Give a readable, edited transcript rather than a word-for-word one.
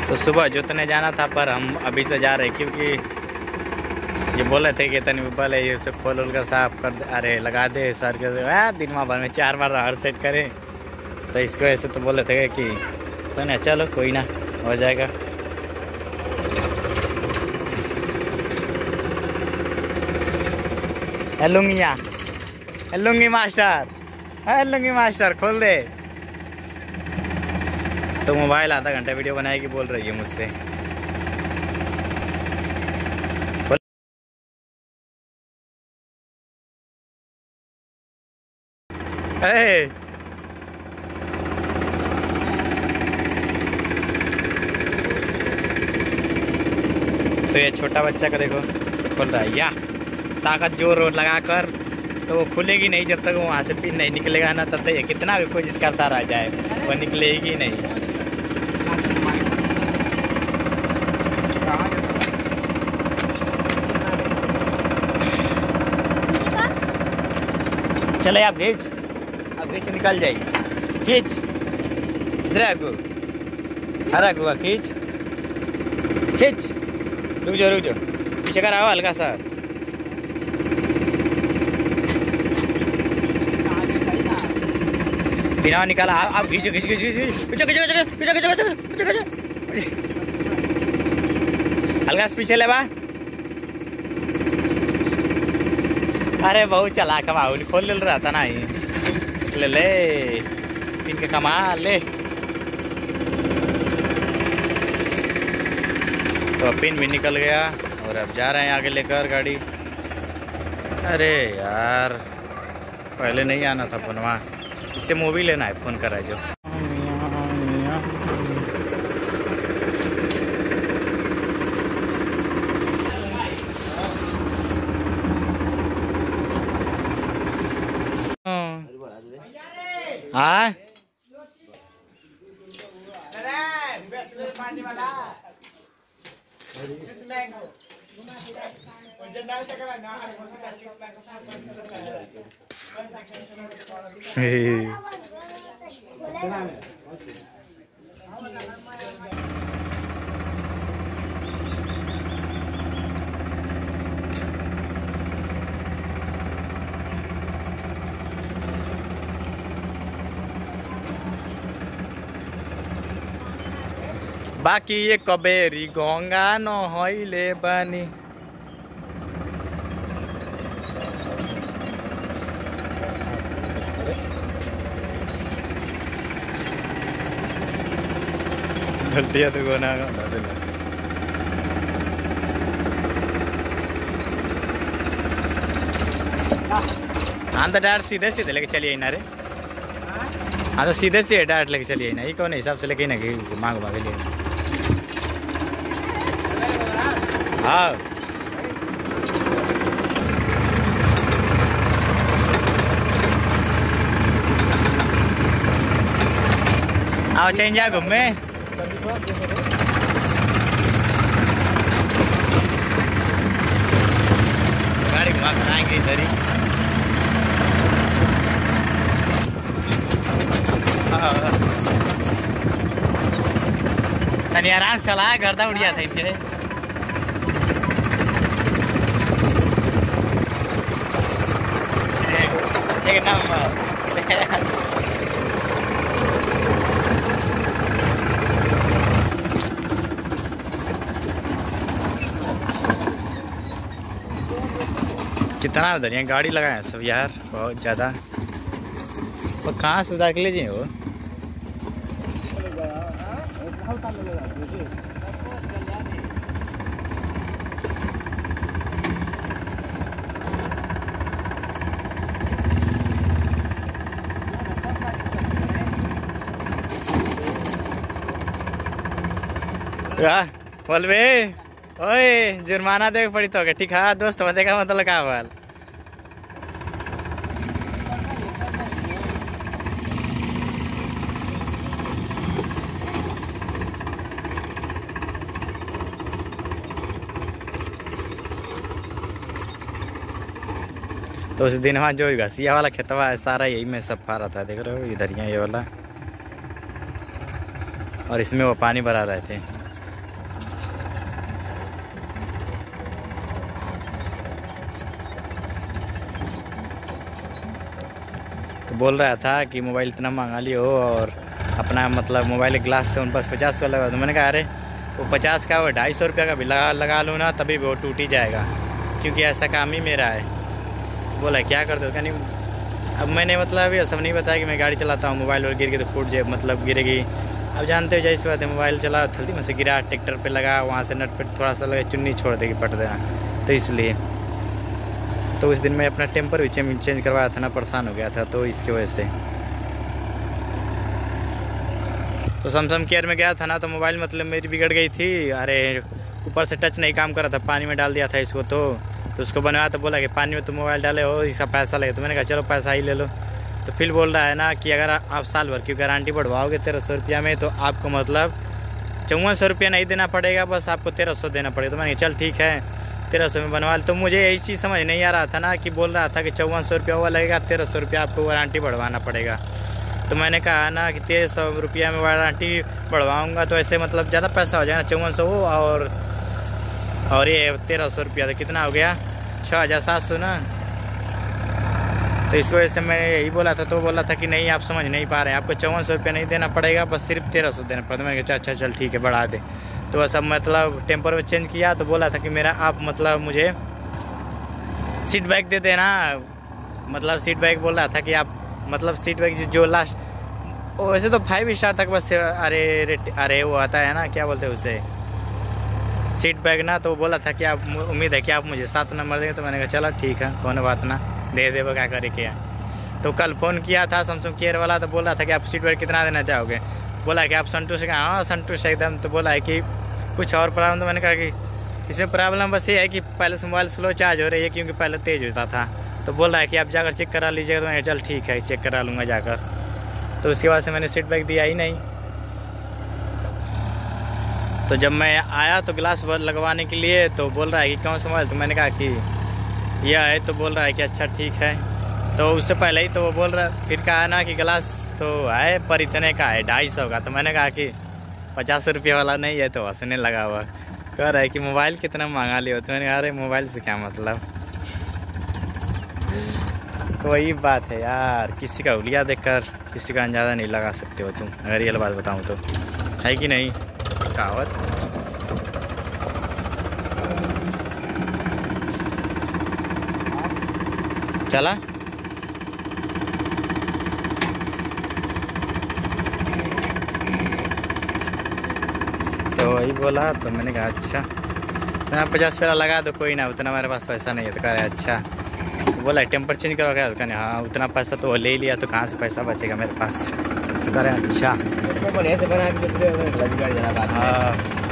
तो सुबह जोतने जाना था पर हम अभी से जा रहे क्योंकि ये बोले थे कि तनी बोले ये उसे खोल उल कर साफ कर दे, अरे लगा दे सर के दिन भर में 4 बार हर सेट करें, तो इसको ऐसे तो बोले थे कि तो ना चलो कोई ना हो जाएगा। लुंगी मास्टर खोल दे। तो मोबाइल आधा घंटा वीडियो बनाएगी बोल रही है मुझसे। तो ये छोटा बच्चा का देखो खोल रहा है, या ताकत जोर लगा कर तो वो खुलेगी नहीं जब तक वो वहाँ से पिन नहीं निकलेगा ना, तब तक ये कितना भी कोशिश करता रह जाए वो निकलेगी नहीं। चले आप खींच, अब खींच निकल जाएगी, खींच इधर आगो, हरा गुआ खींच खींच, रुक जाओ पीछे कर आओ हल्का सा। बिना निकाला आप खींचो हल्का से पीछे ले बा। अरे बहुत चलाक बाहुल खोल रहा था ना ही, ले पिन के कमाल ले। तो पिन भी निकल गया और अब जा रहे हैं आगे लेकर गाड़ी। अरे यार पहले नहीं आना था फोनवा, इससे मूवी लेना है, फोन करा जो। हाँ बाकी ये कबेरी गंगा न होइले बानी। गलतियां तो गोना हाँ तो डायरेक्ट सीधे लेके चलिए ना रे। हाँ तो सीधे से डायरेक्ट लेके चलिए ना, ये कौन हिसाब से लेके ना कि घुमा के लिए। हाँ आओ चेंज जा घूमे। गाड़ी घुमा कर आएंगे इधर ही। तनी आराम से चला, गर्दा उड़ गया था इनके। एक नंबर कितना उधर यहाँ गाड़ी लगाए सब यार, बहुत ज़्यादा। और कहाँ से उतार के ले जाए वो। बोल बे ओए जुर्माना देख पड़ी तो ठीक है दोस्त, देखा मतलब का बाल। तो उस दिन वहाँ जो घसिया वाला खेतवा है सारा यही में सब फा रहा था, देख रहे हो इधर ये वाला, और इसमें वो पानी भरा रहे थे। तो बोल रहा था कि मोबाइल इतना मंगा लियो और अपना मतलब मोबाइल ग्लास थे उन पास 50 का लगा। तो मैंने कहा अरे वो 50 का वो 250 रुपये का भी लगा लूँ ना तभी वो टूट ही जाएगा, क्योंकि ऐसा काम ही मेरा है। बोला क्या कर दो, कहनी अब मैंने मतलब ये सब नहीं बताया कि मैं गाड़ी चलाता हूँ, मोबाइल और गिर के तो फूट जाए मतलब गिरेगी। अब जानते हो जैसी बात है, मोबाइल चला जल्दी में से गिरा, ट्रैक्टर पे लगा, वहाँ से नट पे थोड़ा सा लगा, चुन्नी छोड़ देगी पट देना, तो इसलिए। तो उस दिन मैं अपना टेम्पर भी चेंज करवाया था ना, परेशान हो गया था तो इसकी वजह से। तो सैमसंग केयर में गया था ना, तो मोबाइल मतलब मेरी बिगड़ गई थी। अरे ऊपर से टच नहीं काम कर रहा था, पानी में डाल दिया था इसको। तो उसको बनवाया तो बोला कि पानी में तो मोबाइल डाले हो, इसका पैसा लगे। तो मैंने कहा चलो पैसा ही ले लो। तो फिर बोल रहा है ना कि अगर आप साल भर की गारंटी बढ़वाओगे 1300 रुपया में, तो आपको मतलब 5400 रुपया नहीं देना पड़ेगा, बस आपको 1300 देना पड़ेगा। तो मैंने कहा चल ठीक है 1300 में बनवा। तो मुझे यही चीज़ समझ नहीं आ रहा था ना कि बोल रहा था कि 5400 रुपया हुआ लगेगा, 1300 रुपया आपको वारंटी बढ़वाना पड़ेगा। तो मैंने कहा ना कि 1300 रुपया में वारंटी बढ़वाऊँगा तो ऐसे मतलब ज़्यादा पैसा हो जाएगा, 5400 और ये 1300 रुपया, तो कितना हो गया 6700 ना। तो इस वजह से मैं यही बोला था। तो बोला था कि नहीं आप समझ नहीं पा रहे हैं, आपको 5400 रुपया नहीं देना पड़ेगा, बस सिर्फ 1300 देना पड़ेगा। मैंने कहा अच्छा चल ठीक है बढ़ा दे। तो वह सब मतलब टेम्पर में चेंज किया। तो बोला था कि मेरा आप मतलब मुझे सीट बैग दे देना, मतलब सीट बैग बोल रहा था कि आप मतलब सीट बैग जो लास्ट वैसे तो 5 स्टार तक बस अरे वो आता है ना, क्या बोलते हैं उसे, सीट बैग ना। तो बोला था कि आप उम्मीद है कि आप मुझे 7 नंबर देंगे। तो मैंने कहा चला ठीक है कौन बात ना, दे दे वो क्या करे क्या। तो कल फ़ोन किया था सैमसंग केयर वाला, तो बोला था कि आप सीट बैग कितना देना चाहोगे। बोला कि आप संतुष्ट हैं, हाँ संतुष्ट एकदम। तो बोला है कि कुछ और प्रॉब्लम। तो मैंने कहा कि इसमें प्रॉब्लम बस ये है कि पहले से मोबाइल स्लो चार्ज हो रही है, क्योंकि पहले तेज़ होता था। तो बोल रहा है कि आप जाकर चेक करा लीजिएगा। तो मैंने चल ठीक है चेक करा लूँगा जाकर। तो उसके बाद से मैंने सीट बैग दिया ही नहीं। तो जब मैं आया तो ग्लास लगवाने के लिए, तो बोल रहा है कि कौन सा मोबाइल। तो मैंने कहा कि यह है। तो बोल रहा है कि अच्छा ठीक है। तो उससे पहले ही तो वो बोल रहा फिर कहा ना कि ग्लास तो है पर इतने का है 250 का। तो मैंने कहा कि 50 रुपये वाला नहीं है। तो हंसने लगा हुआ, कह रहा है कि मोबाइल कितना महंगा लिया। तो मैंने कहा अरे मोबाइल से क्या मतलब। तो वही बात है यार, किसी का उलिया देखकर किसी का अंदाज़ा नहीं लगा सकते हो तुम, अगर ये बात बताऊँ तो, है कि नहीं कहावत। चला तो वही बोला। तो मैंने कहा अच्छा 50 रुपया लगा दो, कोई ना उतना मेरे पास पैसा नहीं है। तो कह रहे अच्छा। तो बोला टेम्पर चेंज करो क्या। तो कहने हाँ उतना पैसा तो वो ले लिया, तो कहाँ से पैसा बचेगा मेरे पास। तो कह रहे अच्छा। हाँ